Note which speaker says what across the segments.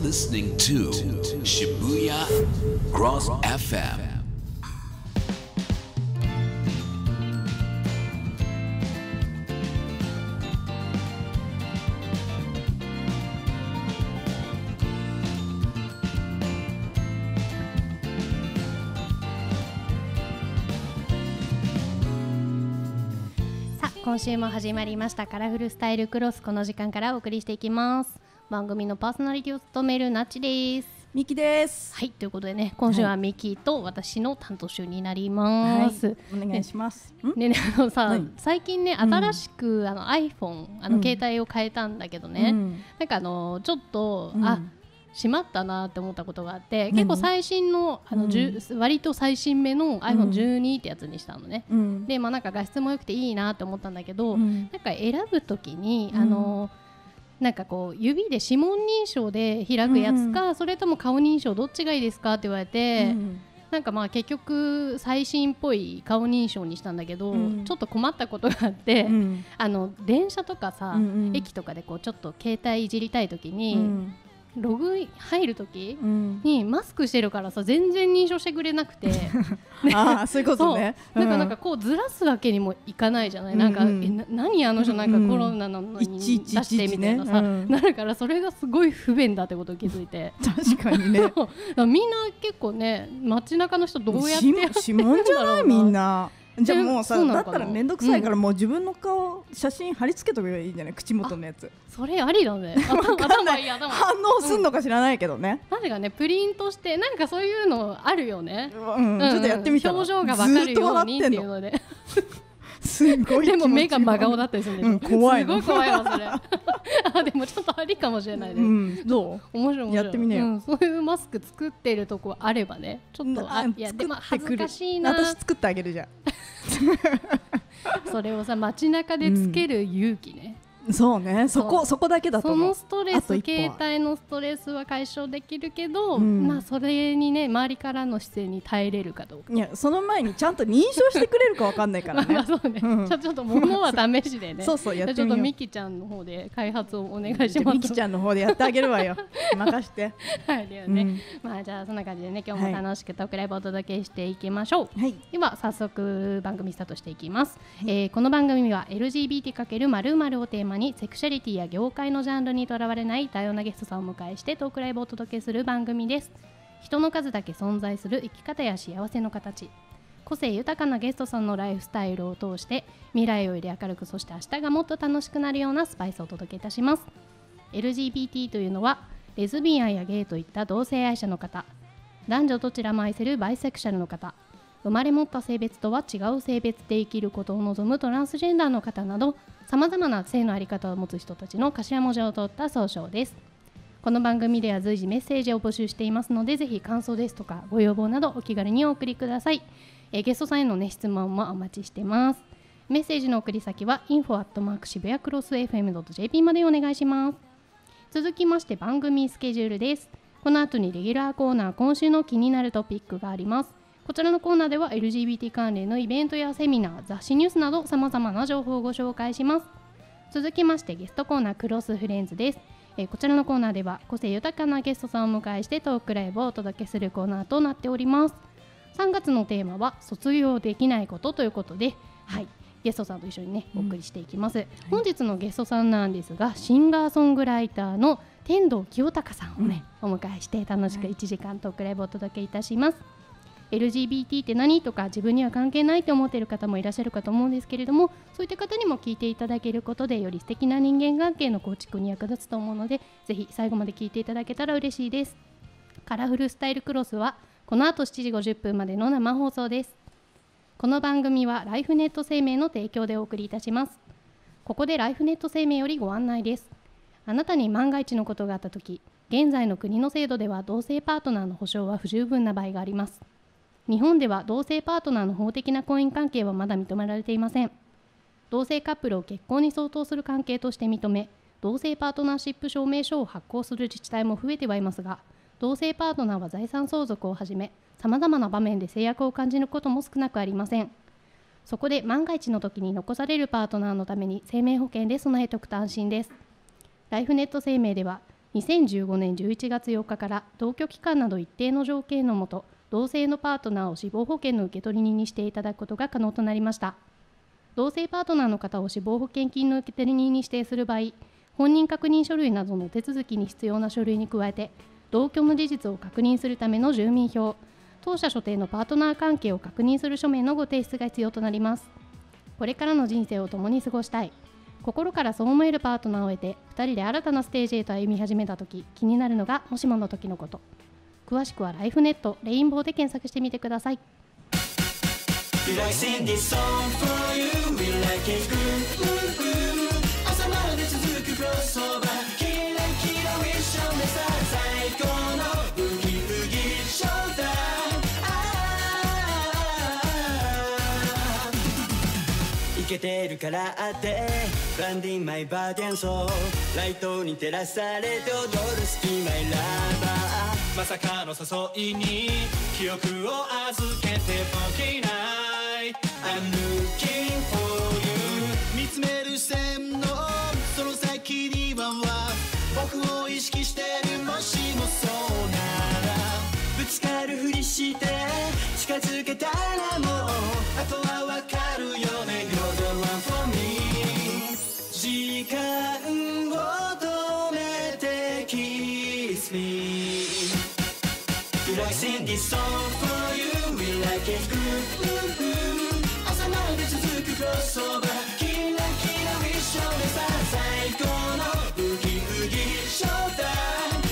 Speaker 1: listening to Shibuya Cross FM.
Speaker 2: 今週も始まりましたカラフルスタイルクロス。この時間からお送りしていきます。番組のパーソナリティを務めるなっちです。
Speaker 3: ミキです。
Speaker 2: はい、ということでね、今週はミキと私の担当週になります、はい、
Speaker 3: お願いします。
Speaker 2: ね、最近ね、新しくiPhone 携帯を変えたんだけどね、なんかちょっと、しまったなって思ったことがあって、結構最新の、割と最新目の iPhone12 ってやつにしたのね、で、なんか画質も良くていいなって思ったんだけど、なんか選ぶときになんかこう指で指紋認証で開くやつか、それとも顔認証どっちがいいですかって言われて、なんか結局最新っぽい顔認証にしたんだけど、ちょっと困ったことがあって、電車とかさ、駅とかでこうちょっと携帯いじりたいときに、ログ入るときにマスクしてるからさ、全然認証してくれなくて
Speaker 3: そういうことね。
Speaker 2: なんかこうずらすわけにもいかないじゃない。なんか何あの人なんかコロナなのに出してみたいなさ、なるから、それがすごい不便だってことを気づいて。
Speaker 3: 確かにね
Speaker 2: みんな結構ね、街中の人どうやってやって
Speaker 3: 指紋じゃない、みんな。じゃあもうさ、
Speaker 2: だ
Speaker 3: ったらめんどくさいから、もう自分の顔写真貼り付けとけばいいんじゃない、口元のやつ。
Speaker 2: それありだね。
Speaker 3: 反応すんのか知らないけどね。
Speaker 2: 確かね、プリントしてなんかそういうのあるよね。
Speaker 3: ちょっとやってみたら
Speaker 2: 表情が分かるようにっていうので。
Speaker 3: すごい。
Speaker 2: でも目が真顔だったりするんで、
Speaker 3: 怖い。
Speaker 2: すごい怖いわそれ。でもちょっとありかもしれないね。
Speaker 3: どう？
Speaker 2: 面白い。
Speaker 3: やってみねよ。
Speaker 2: そういうマスク作ってるとこあればね、ちょっといやでも恥ずかしいな。
Speaker 3: 私作ってあげるじゃん。
Speaker 2: それをさ、街中でつける勇気ね。
Speaker 3: そうね、そこだけだと思う。
Speaker 2: そのストレス、携帯のストレスは解消できるけど、それにね、周りからの視線に耐えれるかどうか。
Speaker 3: いや、その前にちゃんと認証してくれるかわかんないからね。
Speaker 2: そうね、ちょっと物は試しでね。
Speaker 3: そうやってみよう。
Speaker 2: ちょっとミキちゃんの方で開発をお願いします。
Speaker 3: ミキちゃんの方でやってあげるわよ。任して。
Speaker 2: はいだよね。じゃあそんな感じでね、今日も楽しくトークライブをお届けしていきましょう。では早速番組スタートしていきます。この番組は LGBT×○○をテーマに、セクシャリティや業界のジャンルにとらわれない多様なゲストさんをお迎えしてトークライブをお届けする番組です。人の数だけ存在する生き方や幸せの形、個性豊かなゲストさんのライフスタイルを通して未来をより明るく、そして明日がもっと楽しくなるようなスパイスをお届けいたします。 LGBT というのはレズビアンやゲイといった同性愛者の方、男女どちらも愛せるバイセクシャルの方、生まれ持った性別とは違う性別で生きることを望むトランスジェンダーの方など、さまざまな性の在り方を持つ人たちの頭文字を取った総称です。この番組では随時メッセージを募集していますので、ぜひ感想ですとかご要望などお気軽にお送りください。ゲストさんへの、質問もお待ちしています。メッセージの送り先は info@ 渋谷クロス FM.jp までお願いします。続きまして番組スケジュールです。この後にレギュラーコーナー、今週の気になるトピックがあります。こちらのコーナーでは LGBT 関連のイベントやセミナー、雑誌ニュースなどさまざまな情報をご紹介します。続きましてゲストコーナークロスフレンズです。こちらのコーナーでは個性豊かなゲストさんをお迎えしてトークライブをお届けするコーナーとなっております。3月のテーマは卒業できないことということで、ゲストさんと一緒にねお送りしていきます。本日のゲストさんなんですが、シンガーソングライターの天童清隆さんをね、お迎えして楽しく1時間トークライブをお届けいたします。LGBT って何とか自分には関係ないと思っている方もいらっしゃるかと思うんですけれども、そういった方にも聞いていただけることでより素敵な人間関係の構築に役立つと思うので、ぜひ最後まで聞いていただけたら嬉しいです。カラフルスタイルクロスはこの後7時50分までの生放送です。この番組はライフネット生命の提供でお送りいたします。ここでライフネット生命よりご案内です。あなたに万が一のことがあったとき、現在の国の制度では同性パートナーの保障は不十分な場合があります。日本では同性パートナーの法的な婚姻関係はまだ認められていません。同性カップルを結婚に相当する関係として認め、同性パートナーシップ証明書を発行する自治体も増えてはいますが、同性パートナーは財産相続をはじめ、さまざまな場面で制約を感じることも少なくありません。そこで万が一の時に残されるパートナーのために生命保険で備えておくと安心です。ライフネット生命では 2015年11月8日から同居期間など一定の条件のもと、同性のパートナーを死亡保険の受取人にしていただくことが可能となりました。同性パートナーの方を死亡保険金の受取人に指定する場合、本人確認書類などの手続きに必要な書類に加えて、同居の事実を確認するための住民票、当社所定のパートナー関係を確認する書面のご提出が必要となります。これからの人生を共に過ごしたい、心からそう思えるパートナーを得て2人で新たなステージへと歩み始めたとき、気になるのがもしもの時のこと。詳しくはライフネットレインボーで検索してみてください。
Speaker 4: イケてるからってブランディンマイバーゲンソー、ライトに照らされて踊るスキーマイラバー、まさかの誘いに記憶を預けて Funky night I'm looking for you、 見つめる線のその先には僕を意識してる、もしもそうならぶつかるふりして近づけたらもうあとはわかるよね、 You're the one for me、 時間を止めて Kiss me We like sing this song for you We like it good 朝まで続くクロスオーバー、キラキラウィッシュでさ最高のウキウキショータイム、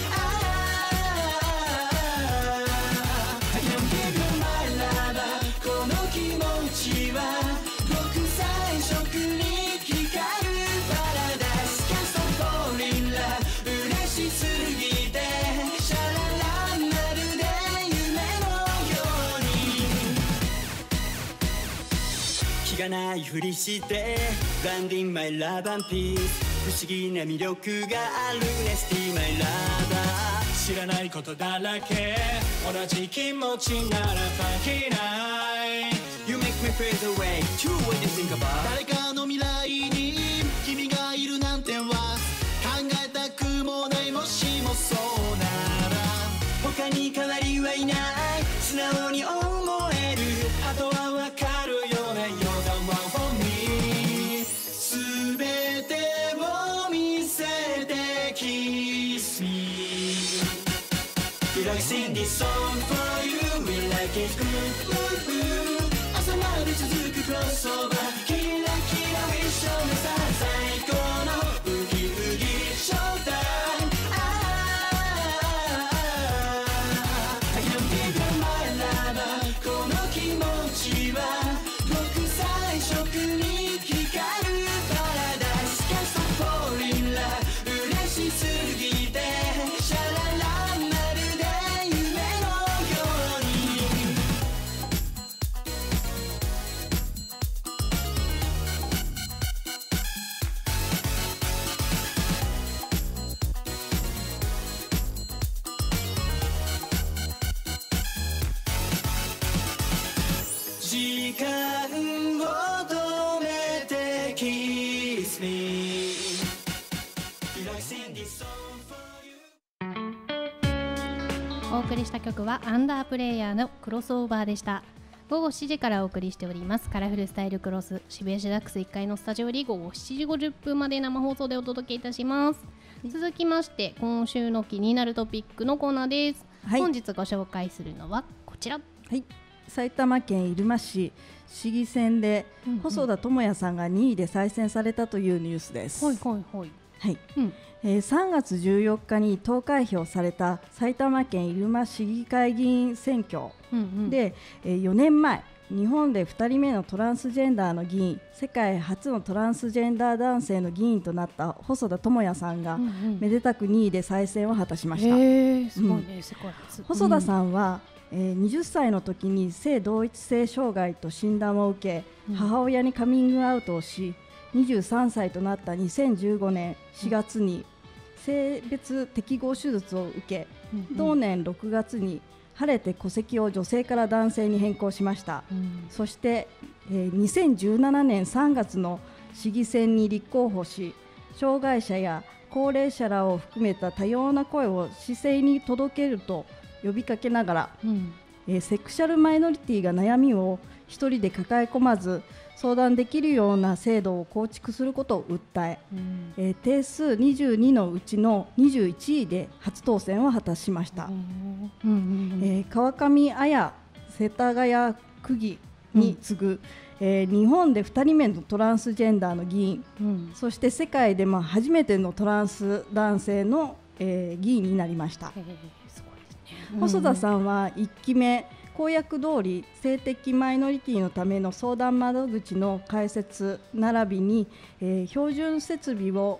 Speaker 4: 気がないふりしてブランディンマイラブアンピース、不思議な魅力があるねスティーマイラバー、知らないことだらけ同じ気持ちなら Funky night You make me feel the way too when you think about 誰かの未来に君がいるなんては考えたくもない、もしもそうなら他に代わりはいない、素直に思える、あとはわかるよね、 You're the one for me 全てを見せて Kiss me We like sing this song for you We like it good 朝まで続くクロスオーバー、キラキラウィッシュでさ最高のウキウキショータイム、I can give you my love この気持ちは国際色に光るパラダイス Can't stop falling love 嬉しすぎてシャララまるで夢のように時間を止めて Kiss me We like sing this song for you
Speaker 2: お送りした曲はアンダープレイヤーのクロスオーバーでした。午後7時からお送りしておりますカラフルスタイルクロス、渋谷シダックス1階のスタジオより午後7時50分まで生放送でお届けいたします。続きまして今週の気になるトピックのコーナーです、はい、本日ご紹介するのはこちら、
Speaker 3: はい、埼玉県入間市市議選で細田智也さんが2位で再選されたというニュースです。
Speaker 2: はいはいはい、
Speaker 3: はい3月14日に投開票された埼玉県入間市議会議員選挙で、4年前日本で2人目のトランスジェンダーの議員、世界初のトランスジェンダー男性の議員となった細田智也さんが、めでたく2位で再選を果たしました。
Speaker 2: すごいね、世界初。
Speaker 3: 細田さんは、20歳の時に性同一性障害と診断を受け、母親にカミングアウトをし、23歳となった2015年4月に性別適合手術を受け、同年6月に晴れて戸籍を女性から男性に変更しました。そして、2017年3月の市議選に立候補し、障害者や高齢者らを含めた多様な声を市政に届けると呼びかけながら、セクシャルマイノリティが悩みを一人で抱え込まず相談できるような制度を構築することを訴え、定数22のうちの21位で初当選を果たしました。川上綾世田谷区議に次ぐ、日本で2人目のトランスジェンダーの議員、そして世界で初めてのトランス男性の、議員になりました。細田さんは1期目公約通り性的マイノリティのための相談窓口の開設並びに、標準設置を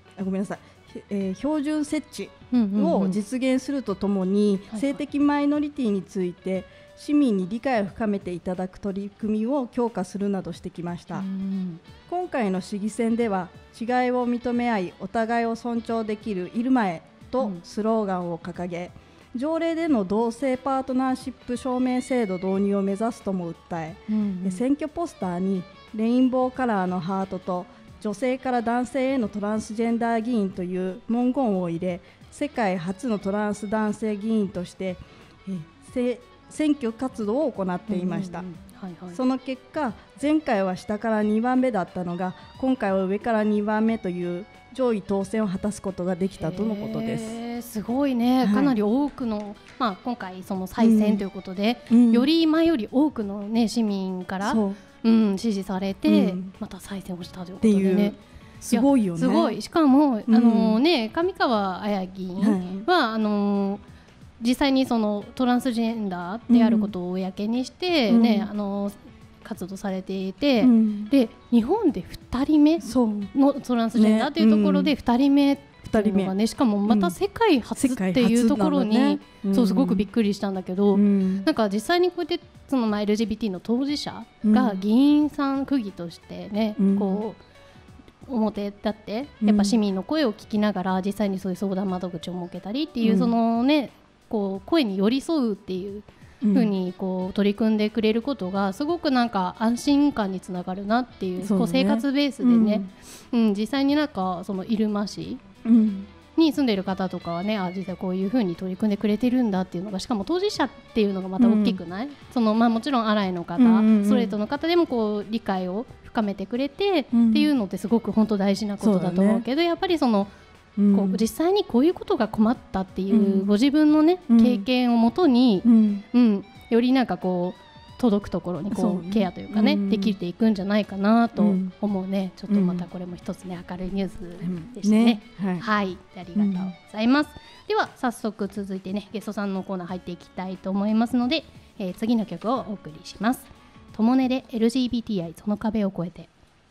Speaker 3: 実現するとともに、性的マイノリティについて市民に理解を深めていただく取り組みを強化するなどしてきました。今回の市議選では違いを認め合いお互いを尊重できるいるまえとスローガンを掲げ、条例での同性パートナーシップ証明制度導入を目指すとも訴え、選挙ポスターにレインボーカラーのハートと女性から男性へのトランスジェンダー議員という文言を入れ、世界初のトランス男性議員として選挙活動を行っていました。その結果、前回は下から2番目だったのが今回は上から2番目という上位当選を果たすことができたとのことです。
Speaker 2: すごいね、かなり多くの、今回その再選ということで、より前より多くの、市民から、支持されて、また再選をしたということでね、
Speaker 3: すごいよね。
Speaker 2: すごい。しかも、上川綾議員は、実際にそのトランスジェンダーであることを公にして、活動されていて、で日本で2人目のトランスジェンダーというところで2人目っていうのがね、しかもまた世界初っていうところに、すごくびっくりしたんだけど、なんか実際にこうやってそのLGBT の当事者が議員さん区議としてね、こう表立ってやっぱ市民の声を聞きながら実際にそういう相談窓口を設けたりっていう、そのねこう声に寄り添うっていうふうにこう取り組んでくれることがすごくなんか安心感につながるなっていう、こう生活ベースでね、実際になんかその入間市に住んでいる方とかはね、実際こういうふうに取り組んでくれてるんだっていうのが、しかも当事者っていうのがまた大きくない、そのもちろんアライの方、ストレートの方でもこう理解を深めてくれてっていうのってすごく本当大事なことだと思うけど、やっぱりそのこう実際にこういうことが困ったっていうご自分のね、経験をもとに、よりなんかこう届くところにこうケアというかね、できていくんじゃないかなと思うね。ちょっとまたこれも一つね、明るいニュースでしたね。はい、ありがとうございます。では早速続いてね、ゲストさんのコーナー入っていきたいと思いますので、次の曲をお送りします。ともねで LGBTI その壁を越えて。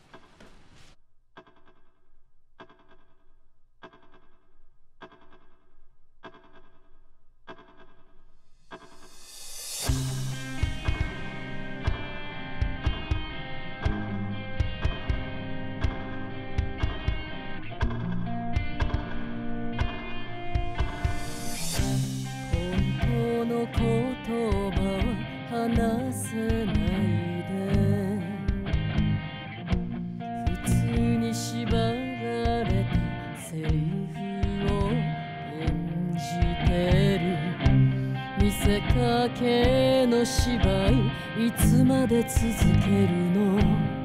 Speaker 5: いつまで続けるの？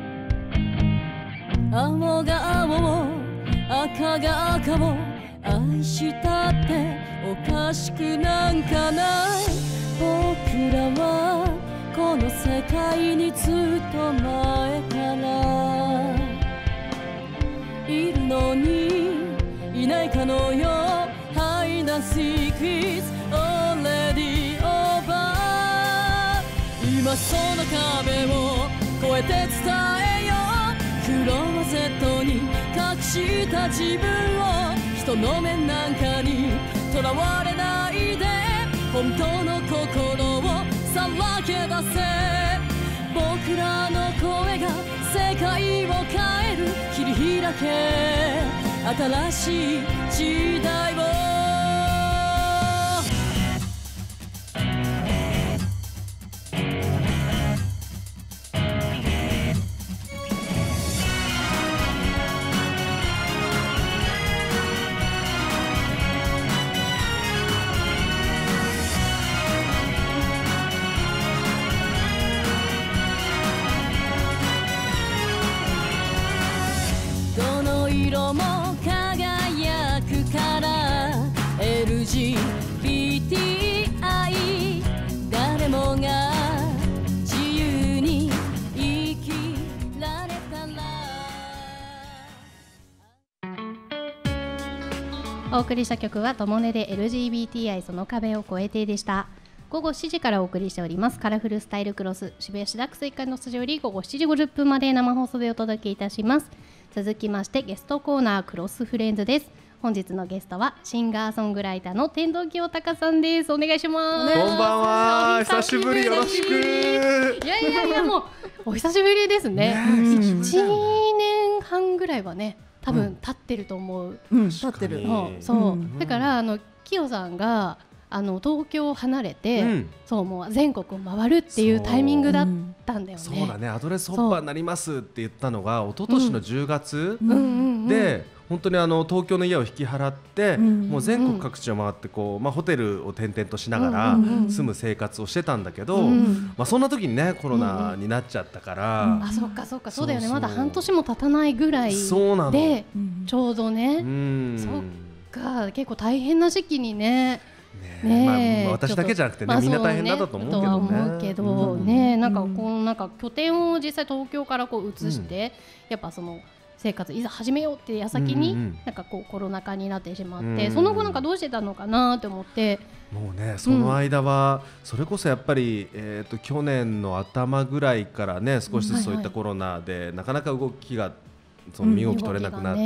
Speaker 5: 青が青を赤が赤を愛したっておかしくなんかない。僕らはこの世界にずっと前からいるのにいないかのよ。Hide and seek is already over。今その壁を越えて伝えよう。クローゼットに隠した自分を人の目なんかにとらわれないで。本当の心をさらけ出せ。僕らの声が世界を変える。切り開け新しい時代を。
Speaker 2: お送りした曲はともねで LGBTI その壁を越えてでした。午後7時からお送りしておりますカラフルスタイルクロス、渋谷市ダックス1階のスタジオより午後7時50分まで生放送でお届けいたします。続きましてゲストコーナークロスフレンズです。本日のゲストはシンガーソングライターの天童清隆さんです。お願いします。
Speaker 6: こんばんは、久しぶり、よろしく。
Speaker 2: いやもうお久しぶりですね。1年半ぐらいはね多分経ってると思う。
Speaker 3: 経ってる。
Speaker 2: そう、だから清さんが東京を離れて、そうもう全国を回るっていうタイミングだったんだよね。
Speaker 6: そうだね、アドレスホッパーになりますって言ったのが一昨年の10月で、本当に東京の家を引き払って、もう全国各地を回ってこう、ホテルを転々としながら住む生活をしてたんだけど、そんな時にねコロナになっちゃったから、
Speaker 2: あ、そっかそうだよね、まだ半年も経たないぐらいでちょうどね、そっか、結構大変な時期にね。
Speaker 6: 私だけじゃなくてね、みんな大変だったと思うけどね。なんか拠点を実際東京からこう移して、やっぱその生活いざ始めようって矢先になんかこうコロナ禍になってしまって、その後なんかどうしてたのかなって思って。 もうね、その間はそれこそやっぱり去年の頭ぐらいからね、少しずつそういったコロナでなかなか動きが身動き取れなくなって、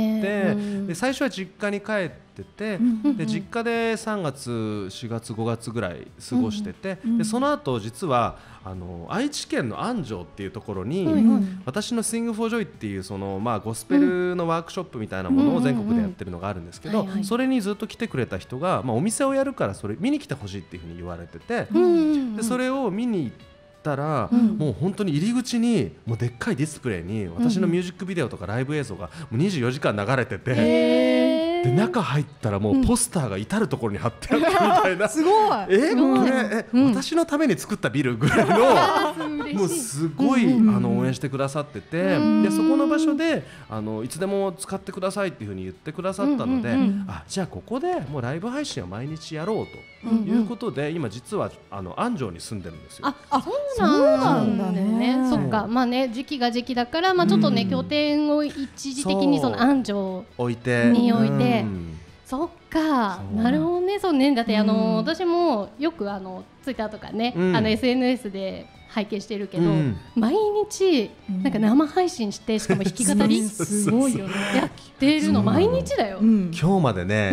Speaker 6: で最初は実家に帰ってて、で実家で3月4月5月ぐらい過ごしてて、でその後実は愛知県の安城っていうところに、私の Sing for Joy っていうそのゴスペルのワークショップみたいなものを全国でやってるのがあるんですけど、それにずっと来てくれた人が、お店をやるからそれ見に来てほしいっていうふうに言われてて、でそれを見に行ってたら、もう本当に入り口にもうでっかいディスプレイに私のミュージックビデオとかライブ映像がもう24時間流れてて、で中入ったらもうポスターが至る所に貼ってあったみたいな、
Speaker 3: すごい、
Speaker 6: これ私のために作ったビルぐらいのもうすごい応援してくださってて、でそこの場所でいつでも使ってくださいっていうふうに言ってくださったので、じゃあここでもうライブ配信を毎日やろうということで、今実は安城に住んでるんですよ。
Speaker 2: そうなんだね。そっか、時期が時期だから、ちょっとね拠点を一時的にその安城に置いて、そっか、なるほどね。そうね、だって私もよくツイッターとかね、SNS で拝見してるけど、毎日なんか生配信して、しかも弾き語りすごいよね、やってるの毎日だよ。
Speaker 6: 今日までね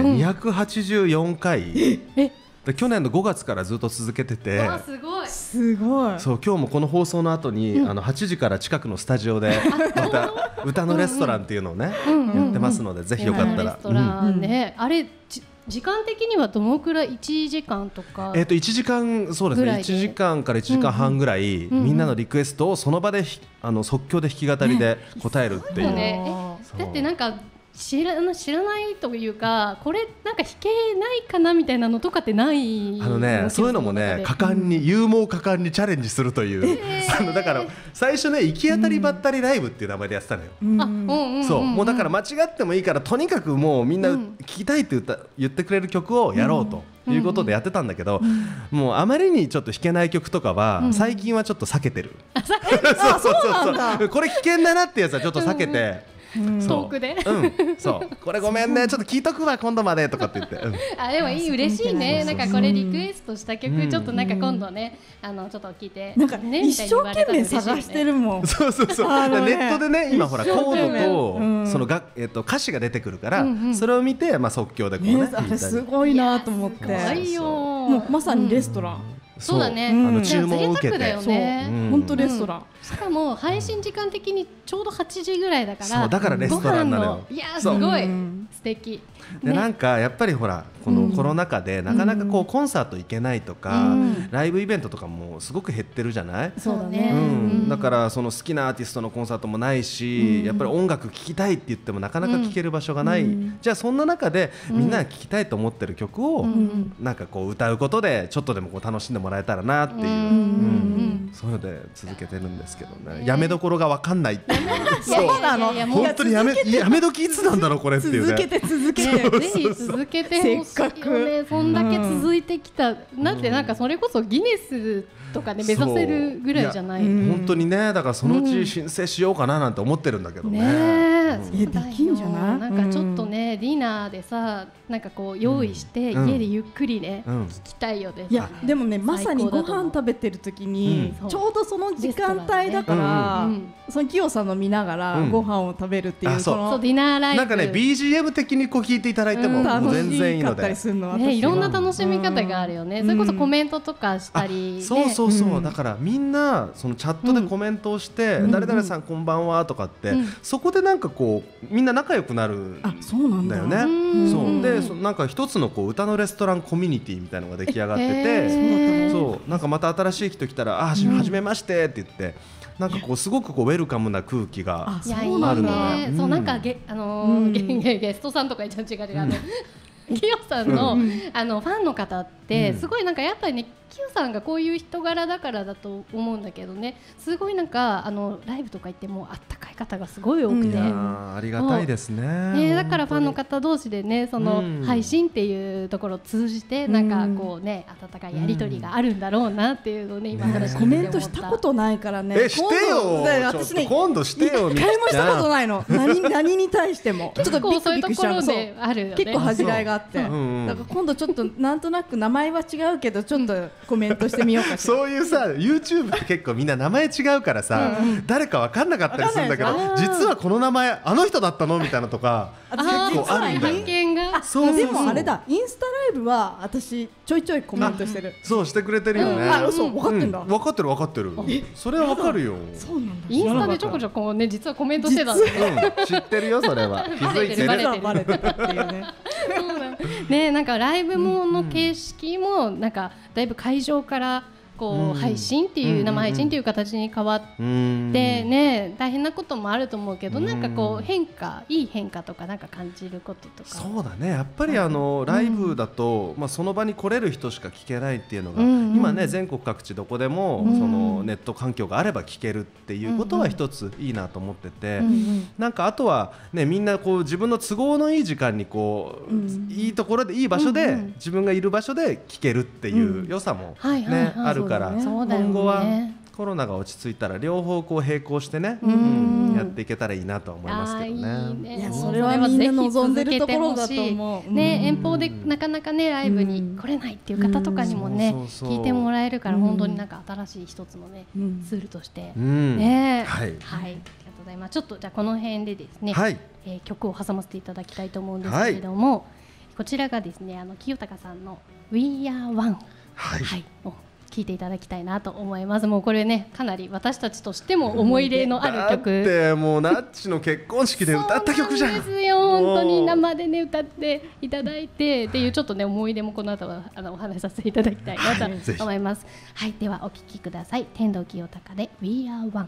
Speaker 6: 284回去年の5月からずっと続けてて、
Speaker 3: すごい。
Speaker 6: そう、今日もこの放送の後に8時から近くのスタジオでまた歌のレストランっていうのをねやってますので、ぜひよかったら。
Speaker 2: レストランね、あれ時間的にはどのくらい、1時間とか
Speaker 6: 1時間、そうですね、1時間から1時間半ぐらい、みんなのリクエストをその場で即興で弾き語りで答えるっていう。
Speaker 2: だってなんか知らないというか、これなんか弾けないかなみたいなのとかってない？
Speaker 6: そういうのもね、勇猛果敢にチャレンジするという、だから最初ね、行き当たりばったりライブっていう名前でやってたのよ。そう、もうだから間違ってもいいから、とにかくもうみんな聴きたいって言ってくれる曲をやろうということでやってたんだけど、もうあまりにちょっと弾けない曲とかは最近はちょっと避けてる。そうこれ危険だなってやつはちょっと避けて、
Speaker 2: トークで、
Speaker 6: そうこれごめんね、ちょっと聞いとくわ今度までとかって言って、
Speaker 2: でも嬉しいね。なんかこれリクエストした曲、ちょっとなんか今度ねちょっと聞いて、
Speaker 3: なんか一生懸命探してるもん。
Speaker 6: そうネットでね、今ほらコードとその歌詞が出てくるから、それを見て即興でこうね、
Speaker 3: あれすごいなと思って。もうまさにレストラン。
Speaker 2: そうだね、
Speaker 6: 注文を受けて、
Speaker 3: 本当レストラン。
Speaker 2: しかも配信時間的にちょうど8時ぐらいだから、
Speaker 6: だからレストランなのよ。
Speaker 2: いやすごい素敵。
Speaker 6: でなんかやっぱりほら、このコロナ禍でなかなかこうコンサート行けないとか、ライブイベントとかもすごく減ってるじゃない。
Speaker 2: そうだね。
Speaker 6: だからその好きなアーティストのコンサートもないし、やっぱり音楽聴きたいって言ってもなかなか聴ける場所がない。じゃあそんな中でみんなが聴きたいと思ってる曲をなんかこう歌うことでちょっとでもこう楽しんでもらえたらなっていう、そういうので続けてるんですけどね。やめどころが分かんないっていう。
Speaker 3: そうなの。
Speaker 6: 本当にやめ時いつなんだろうこれっていうね。
Speaker 3: 続けて
Speaker 2: ぜひ続けてほしいよね。そんだけ続いてきた、なんてなんかそれこそギネスとかね目指せるぐらいじゃない。
Speaker 6: 本当にね、だからそのうち申請しようかななんて思ってるんだけどね。
Speaker 3: できんじゃない。
Speaker 2: なんかちょっとねねディナーでさなんかこう用意して家でゆっくりね聞きたいよね。
Speaker 3: いやでもねまさにご飯食べてる時にちょうどその時間帯だからそのキヨさんの見ながらご飯を食べるっていう
Speaker 2: そうディナーライブ
Speaker 7: なんかね BGM 的にこう聞いていただいても全然いいので
Speaker 2: いろんな楽しみ方があるよね。それこそコメントとかしたり
Speaker 7: そうだからみんなそのチャットでコメントをして誰々さんこんばんはとかってそこでなんかこうみんな仲良くなるんだよね。そうでなんか一つのこう歌のレストランコミュニティみたいなのが出来上がっててそうなんかまた新しい人来たらはじめましてって言ってなんかこうすごくこうウェルカムな空気があるの
Speaker 2: ね。そうなんかゲストさんとか一応違うキヨさんのファンの方ってすごいなんかやっぱりねキヨさんがこういう人柄だからだと思うんだけどねすごいなんかライブとか行ってもあったかい方がすごい多くて
Speaker 7: ありがたいですね。
Speaker 2: だからファンの方同士でねその配信っていうところを通じてなんかこうね温かいやり取りがあるんだろうなっていうのをね今話
Speaker 3: コメントしたことないからね
Speaker 7: してよ
Speaker 3: 私ね
Speaker 7: 今度してよ
Speaker 3: 一回もしたことないの何に対しても
Speaker 2: 結構そういうところであるよね。
Speaker 3: 結構恥じらいがあってだから今度ちょっとなんとなく名前は違うけどちょっとコメントしてみようかしら
Speaker 7: そういうさ YouTube って結構みんな名前違うからさ誰か分かんなかったりするんだけど実はこの名前あの人だったのみたいなとか結構あるんだよ。
Speaker 3: でもあれだインスタライブは私ちょいちょいコメントしてる。
Speaker 7: そうしてくれてるよね。
Speaker 3: そう分かってんだ。
Speaker 7: 分かってるそれは分かるよ。
Speaker 3: そうなんだ。
Speaker 2: インスタでちょこちょこね実はコメントしてたんだね。
Speaker 7: 知ってるよそれは気づいてる
Speaker 3: バレてるっていうね。
Speaker 2: ねなんかライブもの形式もなんかだいぶ会場からこう配信っていう生配信っていう形に変わってね大変なこともあると思うけどなんかこういい変化とかなんか感じることとか。
Speaker 7: そうだねやっぱりライブだとその場に来れる人しか聞けないっていうのが今ね全国各地どこでもそのネット環境があれば聞けるっていうことは一ついいなと思っててなんかあとはねみんなこう自分の都合のいい時間にこういいところでいい場所で自分がいる場所で聞けるっていう良さもねあるから今後はコロナが落ち着いたら両方こう並行してねやっていけたらいいなと思いますけどね。
Speaker 3: いやそれはみんな望んでるところだと思う。
Speaker 2: ね遠方でなかなかねライブに来れないっていう方とかにもね聞いてもらえるから本当になんか新しい一つのねツールとしてねはいありがとうございます。ちょっとじゃあこの辺でですね曲を挟ませていただきたいと思うんですけれどもこちらがですね清高さんの We Are One を聴いていただきたいなと思います。もうこれねかなり私たちとしても思い入れのある曲
Speaker 7: だってもうナッチの結婚式で歌った曲じゃん。
Speaker 2: そうですよ本当に生でね歌っていただいてっていうちょっとね思い出もこの後はお話しさせていただきたいなと思います。はいではお聴きください。天童清高で We Are One。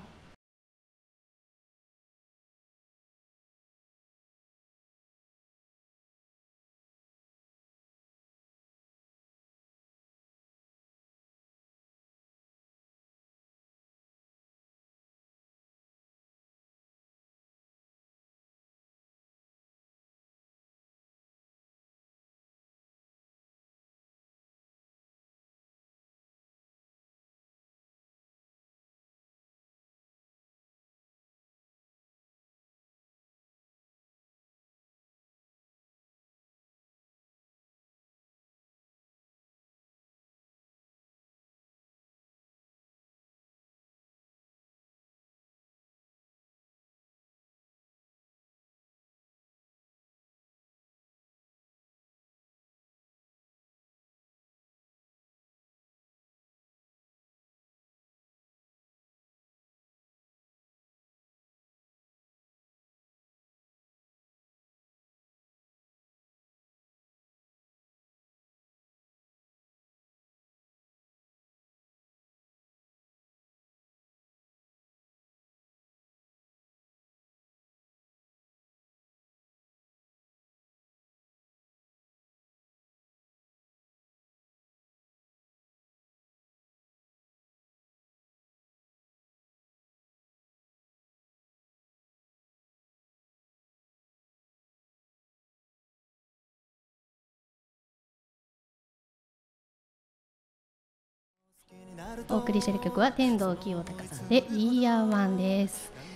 Speaker 2: お送りしている曲は天童清高さんで We Are One です。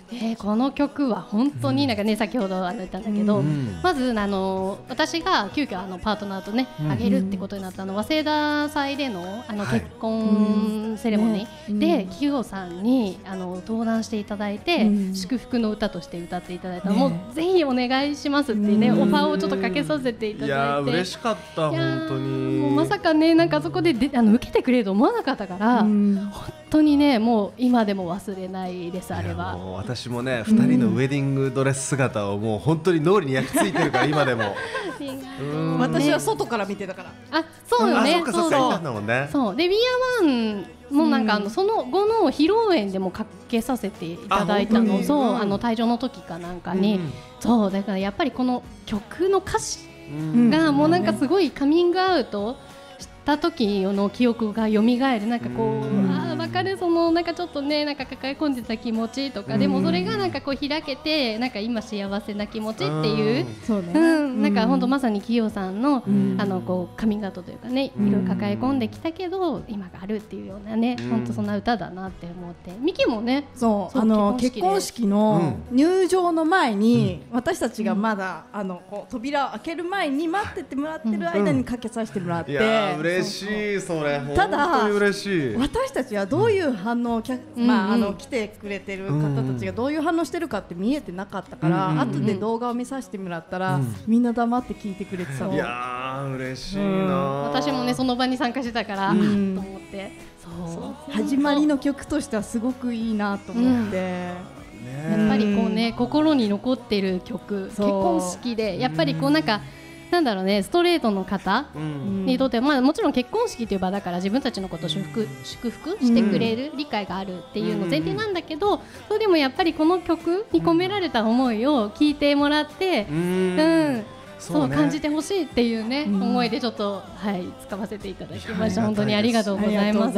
Speaker 2: この曲は本当になんかね、先ほど言ったんだけど、まず私が急遽パートナーとねあげるってことになった早稲田祭での結婚セレモニーで企業さんに登壇していただいて、祝福の歌として歌っていただいた、もうぜひお願いしますっていうね、オファーをちょっとかけさせていただいて、
Speaker 7: いや嬉しかった。本当に
Speaker 2: もうまさかね、なんかそこで受けてくれると思わなかったから、本当にね、もう今でも忘れないです。あれは
Speaker 7: もう私もね、2人のウェディングドレス姿をもう本当に脳裏に焼き付いてるから今でも
Speaker 3: 私は外から見てたから。
Speaker 2: あ、そうよね。
Speaker 7: そう
Speaker 2: で We Are One もなんかその後の披露宴でもかけさせていただいたの、そう退場の時かなんかに、そうだからやっぱりこの曲の歌詞がもうなんかすごいカミングアウトした時の記憶が蘇る、なんかこう分かる、そのなんかちょっとね、なんか抱え込んでた気持ちとか、でもそれがなんかこう開けて、なんか今幸せな気持ちっていう、なんか本当まさに企業さんのこうカミングアウトというかね、いろいろ抱え込んできたけど今があるっていうようなね、本当そんな歌だなって思って、ミキもね、
Speaker 3: そう結婚式の入場の前に、私たちがまだこう扉を開ける前に待っててもらってる間にかけさせてもらって、
Speaker 7: いや嬉しい、それ本当に嬉しい。
Speaker 3: 私たちはどういう反応を来てくれてる方たちがどういう反応してるかって見えてなかったから、後で動画を見させてもらったら、みんな黙って聞いてくれてたの。
Speaker 7: いや嬉しいな。
Speaker 2: 私もねその場に参加してたからと思って、
Speaker 3: 始まりの曲としてはすごくいいなと思って、
Speaker 2: やっぱりこうね、心に残ってる曲、結婚式でやっぱりこうなんかなんだろうね、ストレートの方にとっては、もちろん結婚式という場だから自分たちのことを祝福してくれる理解があるっていうの前提なんだけど、それでもやっぱりこの曲に込められた思いを聞いてもらって、そう感じてほしいっていうね、思いでちょっと使わせていただきました。本当にありがとうございます。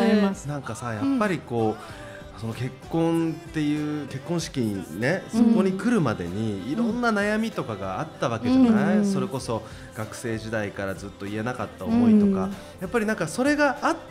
Speaker 7: なんかさ、やっぱりこうその結婚っていう結婚式にね、そこに来るまでにいろんな悩みとかがあったわけじゃない、それこそ学生時代からずっと言えなかった思いとか、やっぱりなんかそれがあって、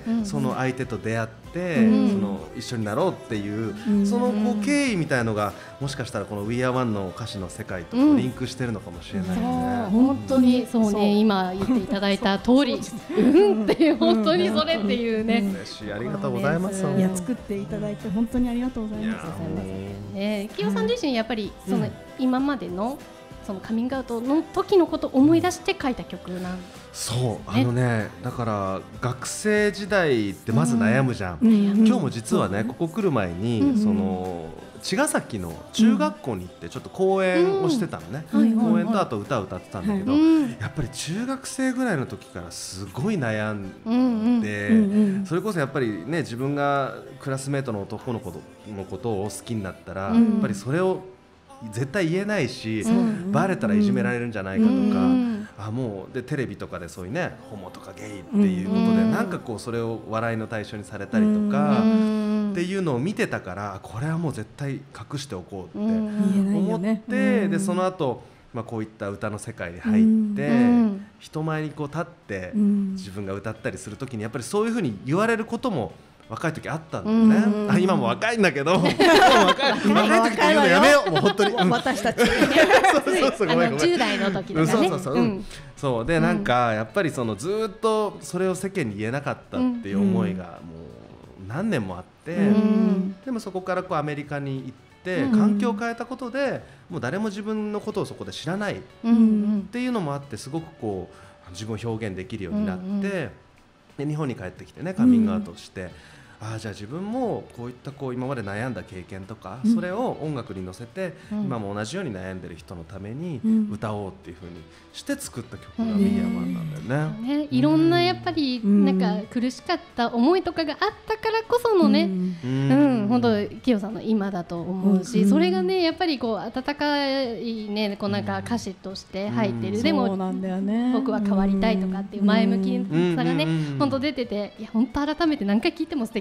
Speaker 7: その相手と出会って、その一緒になろうっていう、そのこう経緯みたいのがもしかしたらこの We Are One の歌詞の世界とリンクしてるのかもしれないですね。
Speaker 2: 本当にそうね、今言っていただいた通りっていう、本当にそれっていうね、
Speaker 7: 嬉しい、ありがとうございます。
Speaker 3: いや、作っていただいて本当にありがとうございます。
Speaker 2: きよさん自身やっぱりその今までのそのカミングアウトの時のことを思い出して書いた曲なん
Speaker 7: そうだから学生時代ってまず悩むじゃん。今日も実はね、ここ来る前にその茅ヶ崎の中学校に行ってちょっと講演をしてたのね。講演とあと歌を歌ってたんだけど、やっぱり中学生ぐらいの時からすごい悩んで、それこそやっぱりね、自分がクラスメートの男の子のことを好きになったら、やっぱりそれを絶対言えないし、バレたらいじめられるんじゃないかとか、もうでテレビとかでそういうね、ホモとかゲイっていうことでなんかこうそれを笑いの対象にされたりとかっていうのを見てたから、これはもう絶対隠しておこうって思って、でその後こういった歌の世界に入って人前にこう立って自分が歌ったりするときに、やっぱりそういうふうに言われることも若い時あったんだよね。今も若いんだけど、若い時って言うのやめよう、もう本当に。
Speaker 3: 私たち
Speaker 2: 10代の時とかね。
Speaker 7: そうで、なんかやっぱりそのずっとそれを世間に言えなかったっていう思いがもう何年もあって、でもそこからこうアメリカに行って環境を変えたことで、もう誰も自分のことをそこで知らないっていうのもあって、すごくこう自分を表現できるようになって、で日本に帰ってきてね、カミングアウトして、じゃあ自分もこういったこう今まで悩んだ経験とか、それを音楽に乗せて、今も同じように悩んでる人のために歌おうっていう風にして作った曲が「We Are One」なんだよね。
Speaker 2: いろんなやっぱりなんか苦しかった思いとかがあったからこそのね、本当きよさんの今だと思うし、それがねやっぱりこう温かいね、こうなんか歌詞として入ってる。でも僕は変わりたいとかっていう前向きさがね、本当出てて、いや本当改めて何回聴いても素敵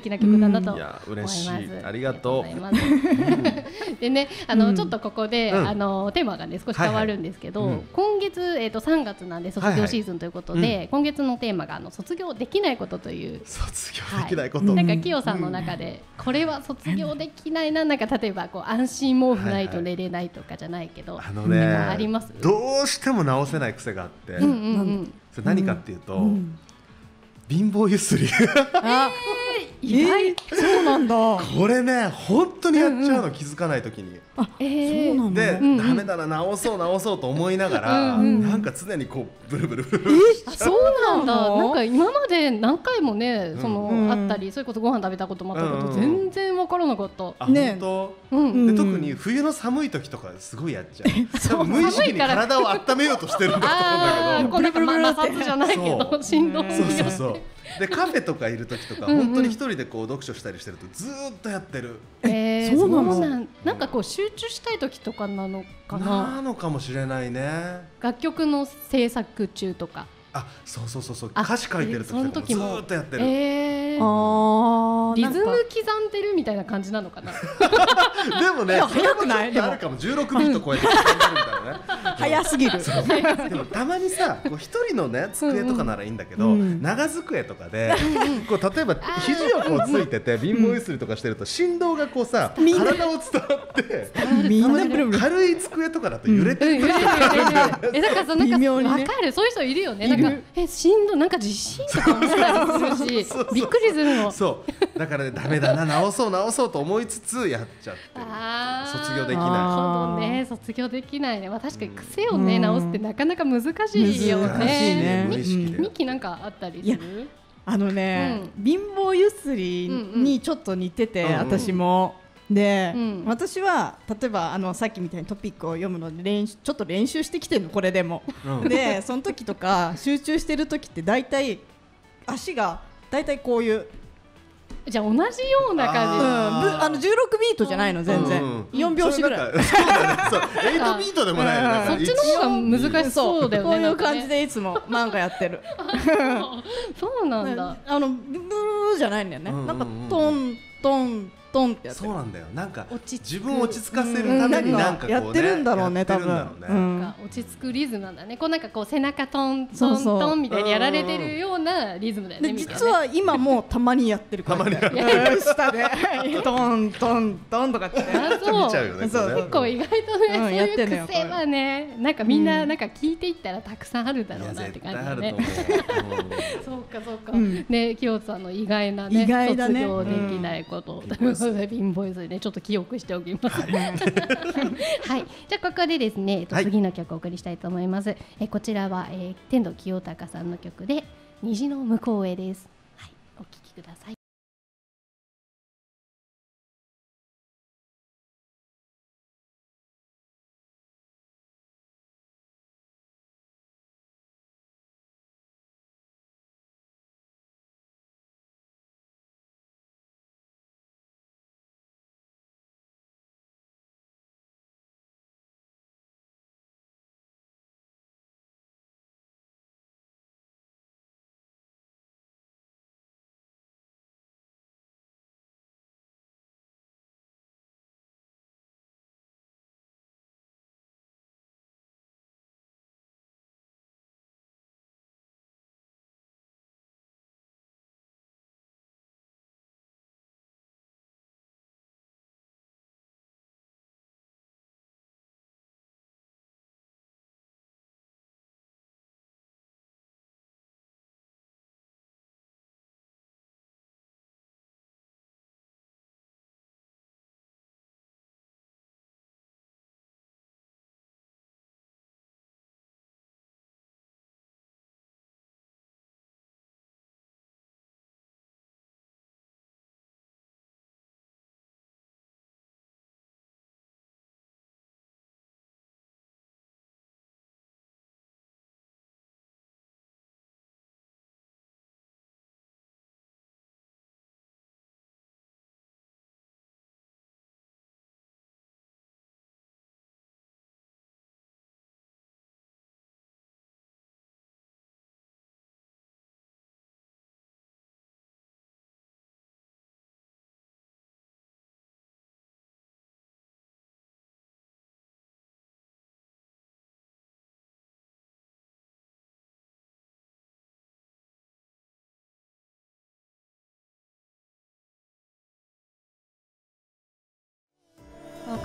Speaker 2: 敵な曲だなと思います。
Speaker 7: 嬉しい、ありがとう。
Speaker 2: でね、ちょっとここで、テーマがね少し変わるんですけど、今月3月なんで卒業シーズンということで、今月のテーマが卒業できないことという。
Speaker 7: 卒業できないこと。
Speaker 2: なんかキヨさんの中でこれは卒業できないな、なんか例えばこう安心毛布ないと寝れないとかじゃないけど、なんかあります？
Speaker 7: どうしても直せない癖があって、それ何かっていうと、貧乏ゆすり。
Speaker 2: 意外。
Speaker 3: そうなんだ。
Speaker 7: これね、本当にやっちゃうの、気づかないときに。
Speaker 3: そうなんだ。
Speaker 7: で、ダメだな、直そうと思いながら、なんか常にこうブルブル。
Speaker 2: そうなんだ。なんか今まで何回もね、あったり、それこそご飯食べたこともあったけど、全然わからなかった。
Speaker 7: 本当。で、特に冬の寒い時とかすごいやっちゃう。無意識に体を温めようとしてるんだと思うんだけど。
Speaker 2: これが摩擦じゃないけど、振動。
Speaker 7: そう。でカフェとかいる時とか本当に一人でこう読書したりしてるとずーっとやってる。
Speaker 2: そうなんかこう集中したい時とかなのかな。
Speaker 7: なのかもしれないね。
Speaker 2: 楽曲の制作中とか。
Speaker 7: そう歌詞書いてる時とかもずーっとやってる。
Speaker 2: リズム刻んでるみたいな感じなのかな。
Speaker 7: でもね、
Speaker 3: 早くない？でも
Speaker 7: あるかも。16ビート超えて刻んでるみたいなね。
Speaker 3: 早すぎる。
Speaker 7: でもたまにさ、一人のね机とかならいいんだけど、長机とかでこう例えば肘をこうついてて貧乏ゆすりとかしてると振動がこうさ体を伝わって
Speaker 3: みんな
Speaker 7: 軽い机とかだと揺れてる時があるんだよね。
Speaker 2: だからさ、なんかわかる、そういう人いるよね。なんか振動なんか地震とか思ったりするし、びっくりするの。
Speaker 7: そうだからね、ダメだな、直そうと思いつつやっちゃって卒業できない。
Speaker 2: なるほどね、卒業できないね。確かに癖をね直すってなかなか難しいよね。ミキなんかあったりする？
Speaker 3: 貧乏ゆすりにちょっと似てて、私も。で、私は例えばさっきみたいにトピックを読むのでちょっと練習してきてるの、これでも。でその時とか集中してる時って大体足が大体こういう。
Speaker 2: じゃあ同じような感
Speaker 3: じ。16ビートじゃないの、全然。4拍子ぐらい。
Speaker 7: そう8ビートでもない。
Speaker 2: そっちの方が難しそうだよね。
Speaker 3: こういう感じでいつも漫画やってる。
Speaker 2: そうなんだ。
Speaker 3: ブーじゃないんだよね。なんかトントントンってやってる。
Speaker 7: そうなんだよ。なんか自分を落ち着かせるためになんか
Speaker 3: やってるんだろうね、多分。
Speaker 2: 落ち着くリズムなんだね。こうなんかこう背中トントントンみたいにやられてるようなリズムだよね。
Speaker 3: 実は今もたまにやってるから。下でトントントンとかって。
Speaker 2: 結構意外とね、そういう癖はね、なんかみんななんか聞いていったらたくさんあるだろうなって感じだね。そうか。ね、清津さんの意外なね、卒業できないこと。貧乏ゆすりね、ちょっと記憶しておきます。はい、じゃあここでですね、次の曲をお送りしたいと思います。こちらは天童清隆さんの曲で虹の向こうへです。はい、お聴きください。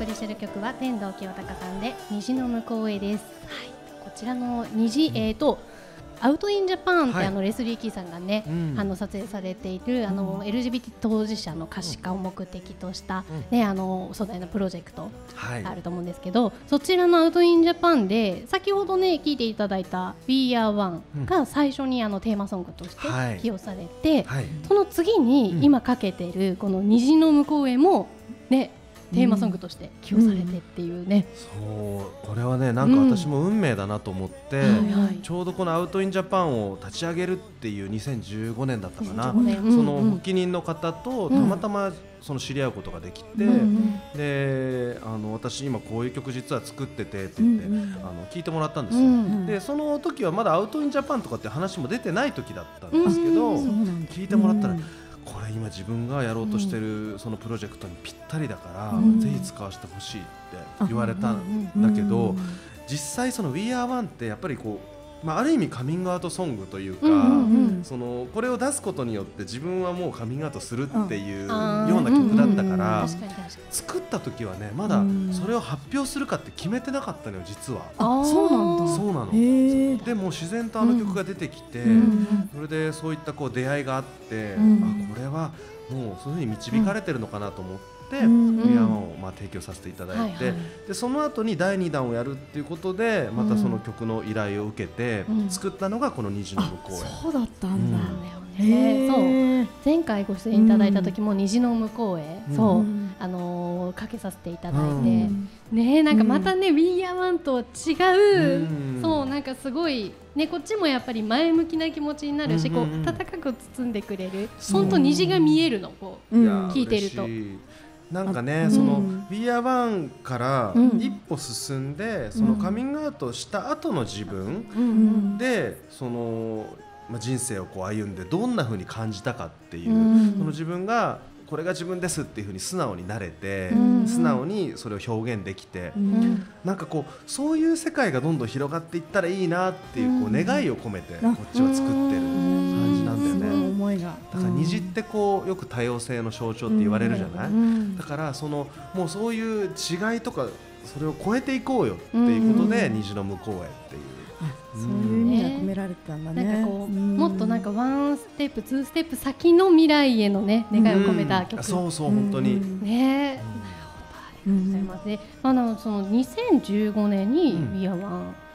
Speaker 2: 送りしている曲は天童清隆さんで虹の向こうへです。はい、こちらの虹、アウトインジャパンって、レスリー・キーさんがね、撮影されているLGBT 当事者の可視化を目的とした、壮大なプロジェクトあると思うんですけど、そちらのアウトインジャパンで先ほどね聴いていただいた We Are One が最初にテーマソングとして起用されて、その次に今かけているこの虹の向こうへもねテーマソングとして起用されてっていうね、
Speaker 7: そうこれはねなんか私も運命だなと思って、ちょうどこのアウトインジャパンを立ち上げるっていう2015年だったかな、その発起人の方とたまたまその知り合うことができて、で私今こういう曲実は作っててって言って聞いてもらったんですよ。でその時はまだアウトインジャパンとかって話も出てない時だったんですけど、聞いてもらったらこれ今自分がやろうとしてるそのプロジェクトにぴったりだからぜひ使わせてほしいって言われたんだけど、実際その We Are One ってやっぱりこう、ある意味カミングアウトソングというか、そのこれを出すことによって自分はもうカミングアウトするっていうような曲だったから、作った時はねまだそれを発表するかって決めてなかったのよ実は。
Speaker 3: そうなんだ。
Speaker 7: そうなの。でも自然と曲が出てきて、それでそういったこう出会いがあって、これはもうそういうふうに導かれてるのかなと思って。We Are Oneを提供させていただいて、でその後に第2弾をやるっていうことでまたその曲の依頼を受けて作ったのがこの虹の向こうへ。
Speaker 3: そうだったんだ。
Speaker 2: そう前回ご出演いただいた時も虹の向こうへかけさせていただいてね、なんかまたね We Are One と違う、そうなんかすごいねこっちもやっぱり前向きな気持ちになるし、こう温かく包んでくれる、本当虹が見えるのこう聞いてると。
Speaker 7: なんかね、その We Are One から一歩進んで、そのカミングアウトした後の自分でその人生をこう歩んでどんな風に感じたかっていう、その自分がこれが自分ですっていう風に素直になれて、素直にそれを表現できて、なんかこうそういう世界がどんどん広がっていったらいいなっていう、こう願いを込めてこっちは作ってる感じなんだよね。だから虹ってこうよく多様性の象徴って言われるじゃない。だからそのもうそういう違いとかそれを超えていこうよっていうことで虹の向こうへっていう。
Speaker 3: そういう意味が込められてたんだね。
Speaker 2: なんかこうもっとなんかワンステップツーステップ先の未来へのね願いを込めた曲。
Speaker 7: そうそう本当に
Speaker 2: ね。ありがとうございますね。その2015年に We Are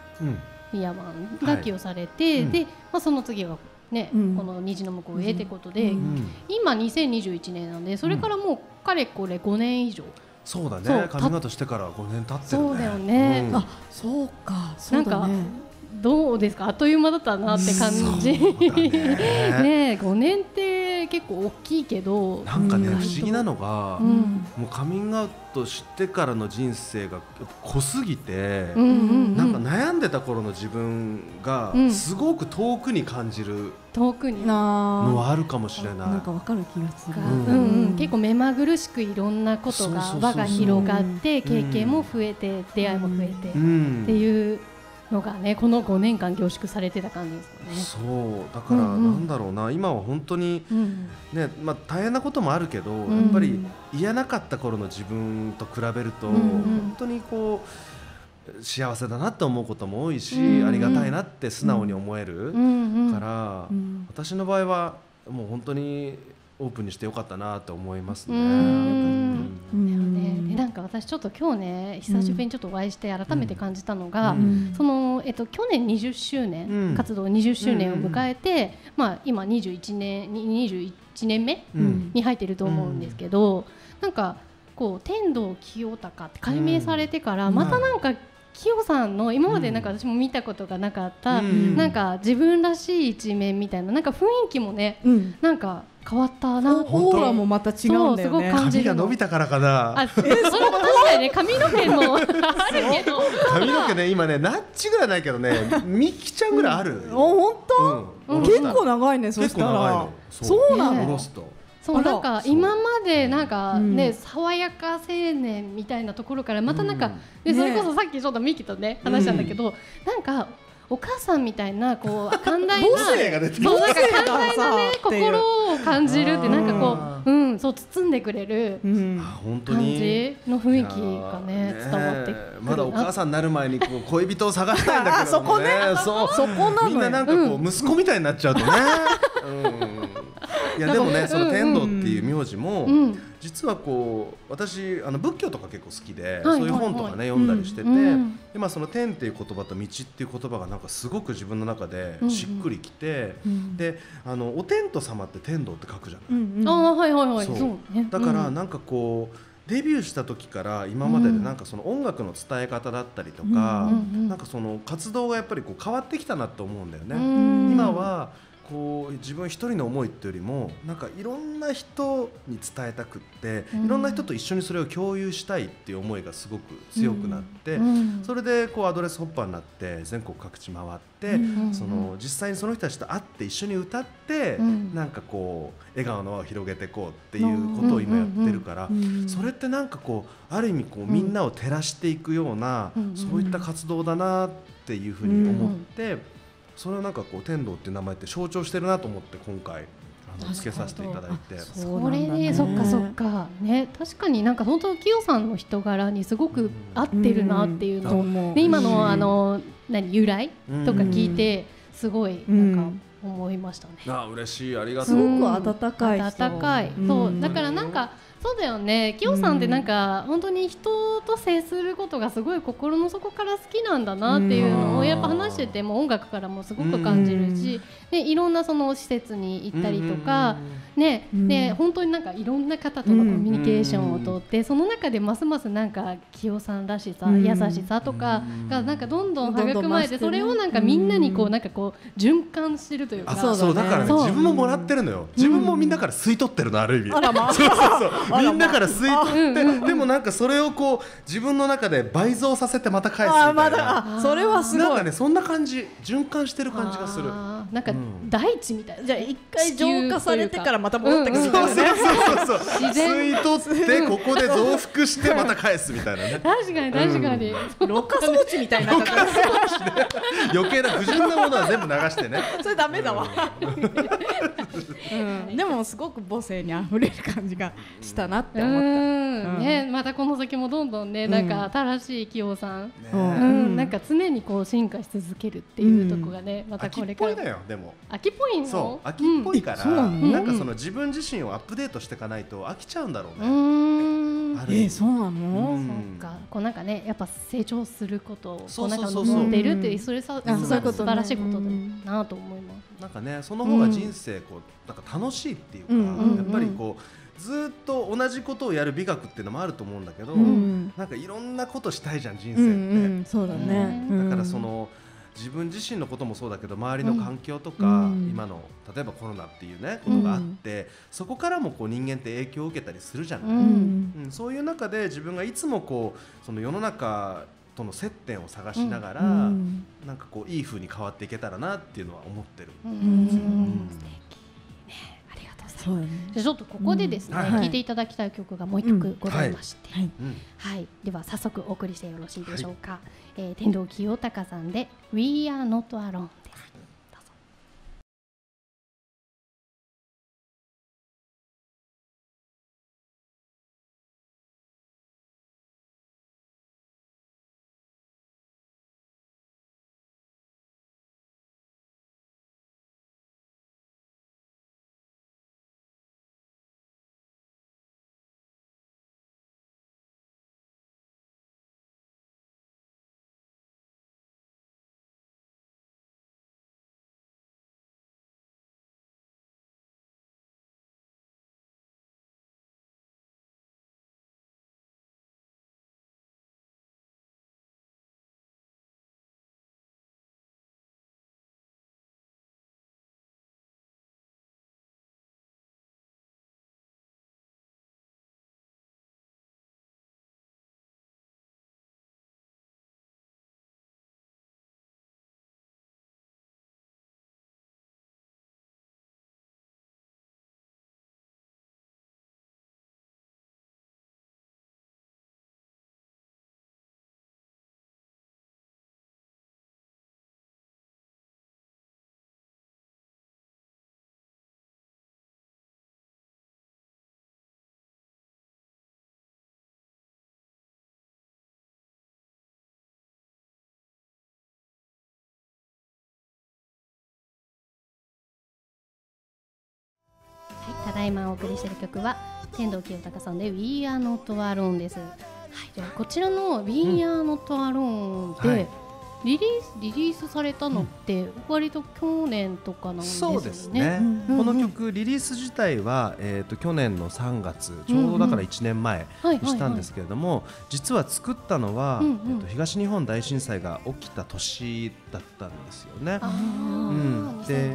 Speaker 2: One が起用されて、でその次がねこの虹の向こうへってことで、今2021年なんでそれからもうかれこれ5年以上。
Speaker 7: そうだね、カミングアウトしてから5年経ってるね。
Speaker 2: そうだよね。
Speaker 3: そうか。
Speaker 2: なんかどうですか、あっという間だったなって感じ。ね、5年って結構大きいけど、
Speaker 7: なんかね不思議なのが、もうカミングアウトしてからの人生が濃すぎて、なんか悩んでた頃の自分がすごく遠くに感じるのはあるかもしれない。
Speaker 3: なんかわかる気がする。
Speaker 2: 結構目まぐるしくいろんなことが輪が広がって経験も増えて出会いも増えてっていうのがねこの5年間凝縮されてた感じですかね。
Speaker 7: そうだからなんだろうな、今は本当にね、大変なこともあるけど、やっぱり嫌なかった頃の自分と比べると本当にこう幸せだなって思うことも多いし、ありがたいなって素直に思えるから、私の場合はもう本当にオープンにしてよかったなと思いますね。
Speaker 2: なんか私ちょっと今日ね久しぶりにちょっとお会いして改めて感じたのが、その去年20周年、活動20周年を迎えて、今21年目に入っていると思うんですけど、なんかこう天童清隆って改名されてからまたなんか清さんの今までなんか私も見たことがなかった、なんか自分らしい一面みたいな、なんか雰囲気もね、なんか変わったな。
Speaker 3: オーラもまた違うんだよね。
Speaker 7: 髪が伸びたからかな。
Speaker 2: それも確かにね、髪の毛もあるけど
Speaker 7: 髪の毛ね今ねナッチぐらいないけどねミキちゃんぐらいある。
Speaker 3: 本当？結構長いね。そしたらそうなの。
Speaker 2: そうなんか今までなんかね爽やか青年みたいなところからまたなんかそれこそさっきちょっとミキとね話したんだけど、なんかお母さんみたいなこう寛大な
Speaker 7: 母性が出てる。
Speaker 2: そうなんか寛大なね心を感じるってなんかこうそう包んでくれる
Speaker 7: 本当
Speaker 2: 感
Speaker 7: に
Speaker 2: じの雰囲気がね伝わってくる。
Speaker 7: まだお母さんになる前にこう恋人を探したいんだけどもね。そこなの。みんななんかこう息子みたいになっちゃうとね。いやでもね、その天童っていう名字も実はこう私仏教とか結構好きで、そういう本とかね読んだりしてて、でその天っていう言葉と道っていう言葉がなんかすごく自分の中でしっくりきて、でお天道様って天童って書くじゃない。
Speaker 2: はいはいはい。
Speaker 7: そうだからなんかこうデビューした時から今まででなんかその音楽の伝え方だったりとか、なんかその活動がやっぱりこう変わってきたなと思うんだよね。今はこう自分一人の思いっていうよりもなんかいろんな人に伝えたくって、いろんな人と一緒にそれを共有したいっていう思いがすごく強くなって、それでこうアドレスホッパーになって全国各地回って、その実際にその人たちと会って一緒に歌って、なんかこう笑顔の輪を広げていこうっていうことを今やってるから、それってなんかこうある意味こうみんなを照らしていくような、そういった活動だなっていうふうに思って。それをなんかこう天童っていう名前って象徴してるなと思って今回付けさせていただいて。
Speaker 2: それね、そっかそっかね、確かになんか本当キヨさんの人柄にすごく合ってるなっていうのを、で今の由来とか聞いてすごいなんか思いましたね。
Speaker 7: 嬉しい、ありがとう。
Speaker 3: すごく温かい。
Speaker 2: 温かい。そうだからなんか。そうだよね、キヨさんってなんか本当に人と接することがすごい心の底から好きなんだなっていうのをやっぱ話してても音楽からもすごく感じるし、でいろんなその施設に行ったりとかね、で本当になんかいろんな方とのコミュニケーションをとって、その中でますますなんかキヨさんらしさ、優しさとかがなんかどんどん育まれて、それをなんかみんなにこうなんかこう循環してるというか。
Speaker 7: そうだからね、自分ももらってるのよ。自分もみんなから吸い取ってるの、ある意味。そうみんなから吸い取って、でもなんかそれをこう自分の中で倍増させてまた返すみたいな。
Speaker 3: それはすごい。
Speaker 7: なんかね、そんな感じ、循環してる感じがする。
Speaker 2: なんか大地みたいな。
Speaker 3: じゃあ一回浄化されてからまた戻ってくるみたいなね。
Speaker 7: そう吸い取ってここで増幅してまた返すみたいなね。
Speaker 2: 確かに確かに。
Speaker 3: ろ過装置みたいな。
Speaker 7: 余計な不純なものは全部流してね。
Speaker 3: それダメだわ。でもすごく母性にあふれる感じがしたなって思った。
Speaker 2: ね、またこの先もどんどんね、なんか新しいキヨさん、なんか常にこう進化し続けるっていうとこがね、またこれから。
Speaker 7: 秋っぽいだよ、でも。
Speaker 2: 秋っぽいの？
Speaker 7: そう、秋っぽいから、なんかその自分自身をアップデートしていかないと飽きちゃうんだろうね。
Speaker 3: そうなの？
Speaker 2: そうか、こうなんかね、やっぱ成長することをこうなんか望んでるって、それさ素晴らしいことだなと思います。
Speaker 7: なんかね、その方が人生こうなんか楽しいっていうか、やっぱりこうずっと同じことをやる美学っていうのもあると思うんだけど、なんかいろんなことしたいじゃん、人生って。
Speaker 3: そうだね。
Speaker 7: だからその自分自身のこともそうだけど、周りの環境とか、今の例えばコロナっていうねことがあって、そこからもこう人間って影響を受けたりするじゃない。そういう中で自分がいつもこうその世の中との接点を探しながら、なんかこういい風に変わっていけたらなっていうのは思ってる。
Speaker 2: じゃあちょっとここでですね、聴いていただきたい曲がもう一曲ございまして、では早速お送りしてよろしいでしょうか。天童清隆さんで We Are Not Alone。 だいまお送りしている曲は天童清隆さんで We Are Not Alone です。はい、でこちらの We Are Not Alone で、はいリリースされたのって割と去年とかなんですよね。
Speaker 7: そうですね、この曲リリース自体は、去年の3月ちょうどだから1年前にしたんですけれども、実は作ったのは、東日本大震災が起きた年だったんですよね。
Speaker 2: で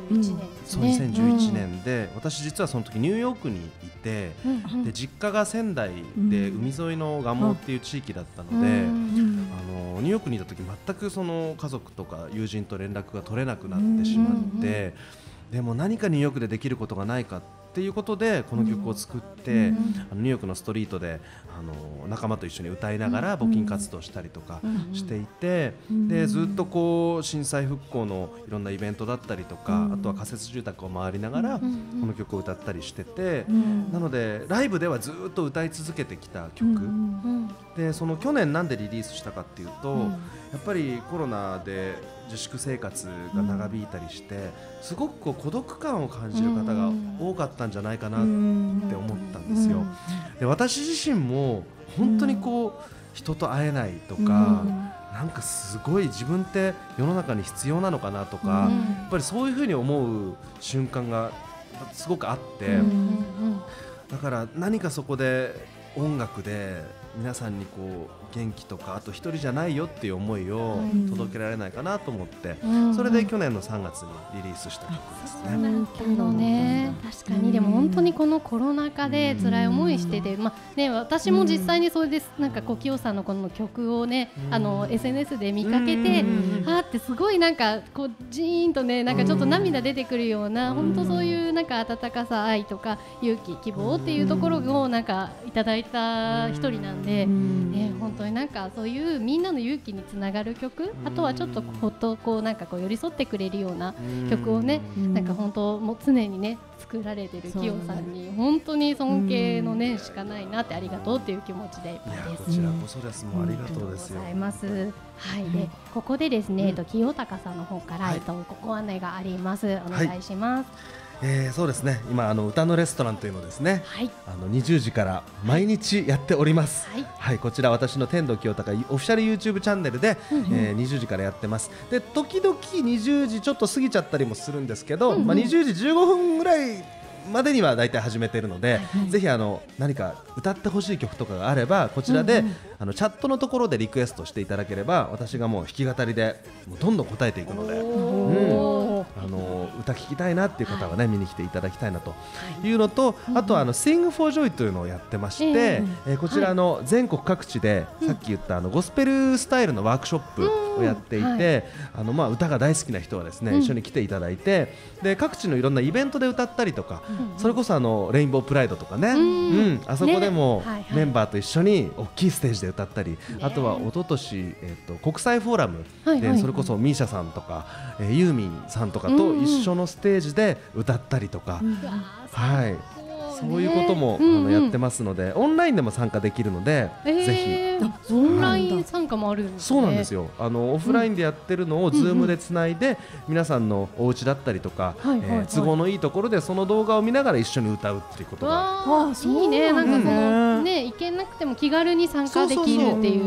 Speaker 7: 2011年で、私実はその時ニューヨークにいて、で実家が仙台で海沿いの蒲生っていう地域だったので、ニューヨークにいた時全くその家族とか友人と連絡が取れなくなってしまって、でも何かニューヨークでできることがないかっていうことでこの曲を作って、ニューヨークのストリートで仲間と一緒に歌いながら募金活動したりとかしていて、でずっとこう震災復興のいろんなイベントだったりとか、あとは仮設住宅を回りながらこの曲を歌ったりしてて、なのでライブではずっと歌い続けてきた曲で、その去年なんでリリースしたかっていうと、やっぱりコロナで自粛生活が長引いたりして、すごくこう孤独感を感じる方が多かったんじゃないかなって思ったんですよ。で私自身も本当にこう人と会えないとか、なんかすごい自分って世の中に必要なのかなとか、やっぱりそういうふうに思う瞬間がすごくあって、だから何かそこで音楽で皆さんにこう元気とか、あと一人じゃないよっていう思いを届けられないかなと思って、それで去年の3月にリリースした曲ですね。
Speaker 2: なるほどね。確かにでも本当にこのコロナ禍で辛い思いしてて、私も実際にそれですなんか清さんのこの曲をね、SNS で見かけて、ってすごいなんかこうジーンとね、なんかちょっと涙出てくるような、本当そういうなんか温かさ、愛とか勇気、希望っていうところをなんかいただいた一人なんで、本当になんかそういうみんなの勇気につながる曲、あとはちょっとほっとこうなんかこう寄り添ってくれるような曲をね、なんか本当もう常にね作られてる清さんに本当に尊敬の念しかないなって、ありがとうっていう気持ちでいっぱいです。
Speaker 7: こちらこそです。もうありがとうですよ。
Speaker 2: ありがとうございます。はい。でここでですね、清隆さんの方からご案内があります。お願いします。
Speaker 7: そうですね、今歌のレストランというのをですね、20時から毎日やっております。はい、こちら私の天童清隆オフィシャル YouTube チャンネルで、20時からやってます。で時々20時ちょっと過ぎちゃったりもするんですけど、20時15分ぐらいまでにはだいたい始めているので、ぜひ何か歌ってほしい曲とかがあればこちらで、チャットのところでリクエストしていただければ、私がもう弾き語りでもうどんどん答えていくので、歌聴きたいなっていう方はね、見に来ていただきたいなというのと、あとSing for Joy というのをやってまして、こちら全国各地でさっき言ったゴスペルスタイルのワークショップをやっていて、歌が大好きな人はですね、一緒に来ていただいて、で各地のいろんなイベントで歌ったりとか、それこそレインボープライドとかね、あそこでもメンバーと一緒に大きいステージで歌ったり、あとは一昨年国際フォーラムでそれこそミーシャさんとかユーミンさんとかと一緒のステージで歌ったりとか、そういうこともやってますので、オンラインでも参加できるので、ぜ
Speaker 2: ひ。オンライン参加もあるんですね。
Speaker 7: そうなんですよ。オフラインでやってるのを Zoom でつないで、皆さんのお家だったりとか都合のいいところでその動画を見ながら一緒に歌うっていうことが
Speaker 2: いいね。なんかそのね、行けなくても気軽に参加できるっていう、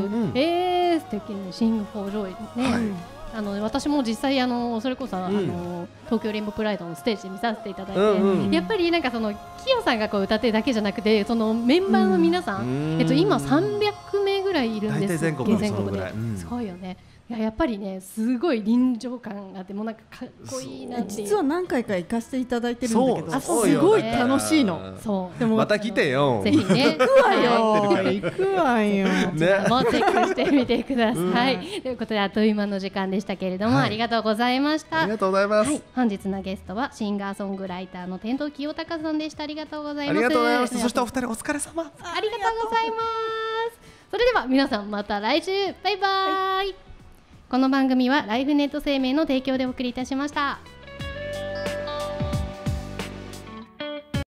Speaker 2: 素敵にSing for Joyね。私も実際それこそ東京レインボープライドのステージで見させていただいて、やっぱりなんかその清さんがこう歌ってるだけじゃなくて、そのメンバーの皆さん、今300名ぐらいいるんですけど、全国ですごいよね。やっぱりね、すごい臨場感があって、もうなんかかっこいいなっていう。
Speaker 3: 実は何回か行かせていただいてるんだけど、すごい楽しいの。
Speaker 7: でもまた来てよ。
Speaker 2: ぜひね。
Speaker 3: 行くわよ。行くわよ。
Speaker 2: もうチェックしてみてください。ということで、あっという間の時間でしたけれども、ありがとうございました。
Speaker 7: ありがとうございます。
Speaker 2: 本日のゲストはシンガーソングライターの天童清隆さんでした。ありがとうございます。
Speaker 7: ありがとうございます。そしてお二人お疲れ様。
Speaker 2: ありがとうございます。それでは皆さん、また来週。バイバイ。この番組はライフネット生命の提供でお送りいたしました。